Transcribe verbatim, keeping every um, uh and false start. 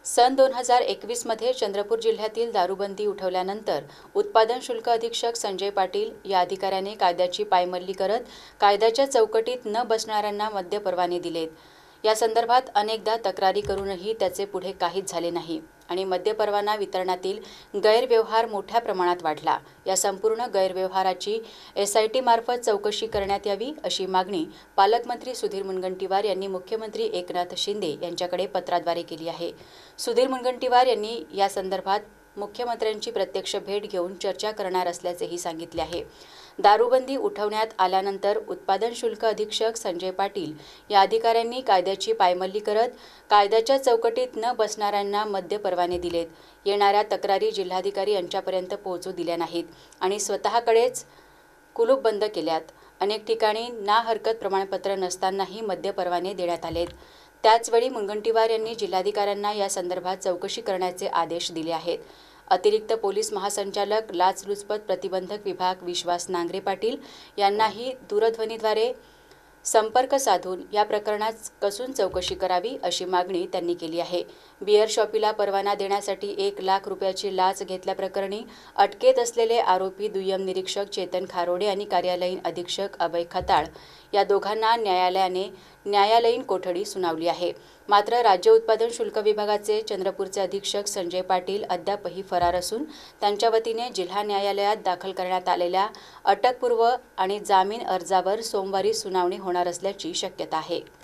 सन दोन हजार एकवीस मध्ये चंद्रपूर जिल्ह्यातील दारूबंदी उठवल्यानंतर उत्पादन शुल्क अधीक्षक संजय पाटील या अधिकाऱ्याने कायद्याची पायमल्ली करत कायद्याच्या चौकटीत न बसणाऱ्यांना मद्य परवाने दिलेत। या संदर्भात अनेकदा तक्रारी करूनही त्याचे पुढे काहीच झाले नाही आणि मद्य परवाना वितरणातील गैरव्यवहार मोठ्या प्रमाणात वाढला। या संपूर्ण गैरव्यवहाराची एसआयटी मार्फत चौकशी करण्यात यावी अशी मागणी पालकमंत्री सुधीर मुनगंटीवार यांनी मुख्यमंत्री एकनाथ शिंदे यांच्याकडे पत्राद्वारे केली आहे। सुधीर मुनगंटीवार यांनी या संदर्भात मुख्यमंत्र्यांची प्रत्यक्ष भेट घेऊन चर्चा करणार असल्याचेही सांगितले आहे। दारूबंदी उठवण्यात आल्यानंतर उत्पादन शुल्क अधीक्षक संजय पाटील या अधिकाऱ्यांनी कायद्याची पायमल्ली करत कायद्याच्या चौकटीत न बसणाऱ्यांना मद्य परवाने दिलेत। येणाऱ्या तक्रारी जिल्हाधिकारी यांच्यापर्यंत पोहोचू दिल्या नाहीत आणि स्वतःकडेच कुलूप बंद केल्यात। अनेक ठिकाणी ना हरकत प्रमाणपत्र नसतानाही मद्य परवाने देण्यात आलेत। त्याचवेळी मुनगंटीवार यांनी जिल्हाधिकाऱ्यांना या संदर्भात चौकशी करण्याचे आदेश दिले आहेत। अतिरिक्त पोलीस महासंचालक लाचलुचपत प्रतिबंधक विभाग विश्वास नांगरे पाटील यांनाही दूरध्वनीद्वारे संपर्क साधून या प्रकरणात कसून चौकशी करावी अशी मागणी त्यांनी केली आहे। बियर शॉपीला परवाना देण्यासाठी एक लाख रुपयाची लाच घेतल्याप्रकरणी अटकेत असलेले आरोपी दुय्यम निरीक्षक चेतन खारोडे आणि कार्यालयीन अधीक्षक अभय खताळ या दोघांना न्यायालयाने न्यायालयीन कोठडी सुनावली आहे। मात्र राज्य उत्पादन शुल्क विभागाचे चंद्रपूरचे अधीक्षक संजय पाटील अद्यापही फरार असून त्यांच्या वतीने जिल्हा न्यायालयात दाखल करण्यात आलेल्या अटकपूर्व आणि जामीन अर्जावर सोमवारी सुनावणी होणार असल्याची शक्यता आहे।